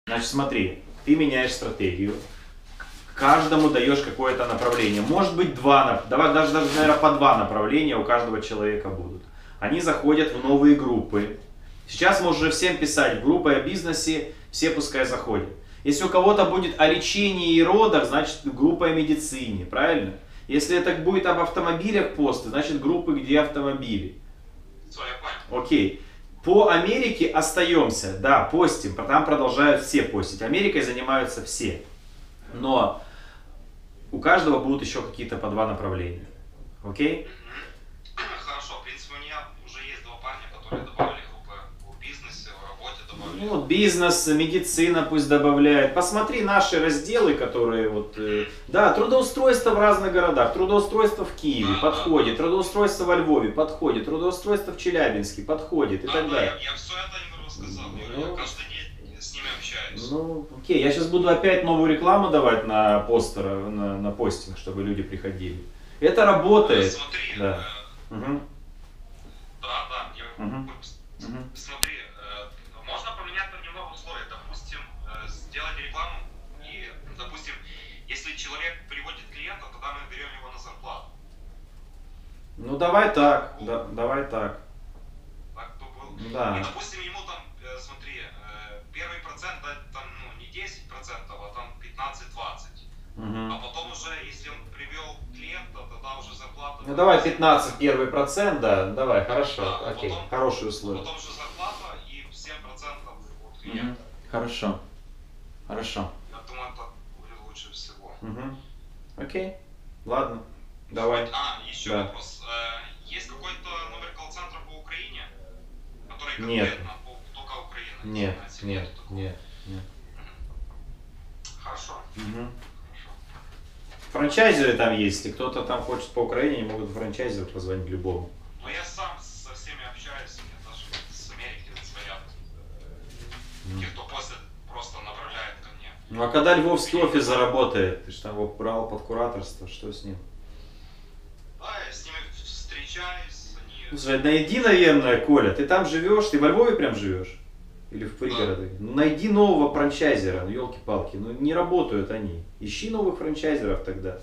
Значит, смотри, ты меняешь стратегию, каждому даешь какое-то направление. Может быть, давай даже, наверное, по два направления у каждого человека будут. Они заходят в новые группы. Сейчас можно уже всем писать, группы о бизнесе, все пускай заходят. Если у кого-то будет о лечении и родах, значит группа о медицине, правильно? Если это будет об автомобилях посты, значит группы, где автомобили. Все, я понял. Окей. По Америке остаемся, да, постим, там продолжают все постить. Америкой занимаются все. Но у каждого будут еще какие-то по два направления. Окей? Хорошо, в принципе, у меня уже есть два парня, которые добавили группы в бизнесе, в работе добавили. Ну, бизнес, медицина пусть добавляет. Посмотри наши разделы, которые вот... Да, трудоустройство в разных городах. Трудоустройство в Киеве подходит. Трудоустройство во Львове подходит. Трудоустройство в Челябинске подходит и так далее. Я все это им рассказал. Я каждый день с ними общаюсь. Ну, окей. Я сейчас буду опять новую рекламу давать на постер, на постинг, чтобы люди приходили. Это работает. Смотри, Да. Да, я... Мгм. Смотри, можно поменять немного условия. Допустим, сделать рекламу и, допустим, если человек приводит клиента, тогда мы берем его на зарплату. Ну, давай так. Да, давай так. Так кто был? Да. И, допустим, ему там, смотри, первый процент дать там, ну, не 10%, а там 15-20%. Угу. А потом уже, если он привел клиента, тогда уже зарплата... Ну, давай 15 первый процент, да. Давай, хорошо. Да, Окей. потом- Хорошие условия. Потом же зарплата и 7% от клиента. Хорошо. Хорошо. Я думаю, это будет лучше всего. Окей. Ладно. Давай. Еще Да. вопрос. Есть какой-то номер колл-центра по Украине, который Нет. конкретно только Украина? Нет, занимается? нет, Нету такого? нет, нет. Хорошо. Угу. Хорошо. Франчайзеры там есть. Если кто-то там хочет по Украине, они могут франчайзеру позвонить любому. Но я сам со всеми общаюсь, мне даже с Америки звонят. Те, кто просто направляет ко мне. Ну а когда львовский офис заработает? Ты же там его брал под кураторство, что с ним? Да, я с ними встречаюсь, они... Слушай, найди, наверное, Коля, ты там живешь, ты во Львове прям живешь? Или в пригороде? Ну найди нового франчайзера, ну елки-палки, ну не работают они. Ищи новых франчайзеров тогда.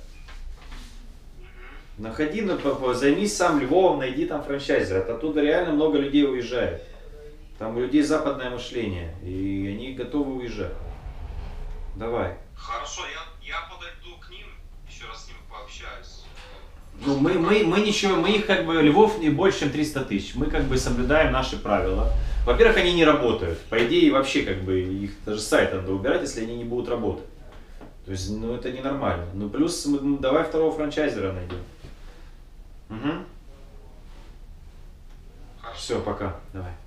Находи, займись сам Львовом, найди там франчайзера. Оттуда реально много людей уезжает. Там у людей западное мышление, и они готовы уезжать. Давай. Хорошо, я подойду к ним, еще раз с ними пообщаюсь. Ну, мы ничего, мы их как бы, Львов не больше, чем 300 тысяч. Мы как бы соблюдаем наши правила. Во-первых, они не работают. По идее, вообще как бы их даже с сайта надо убирать, если они не будут работать. То есть, ну это ненормально. Ну плюс давай второго франчайзера найдем. Угу. Хорошо. Все, пока. Давай.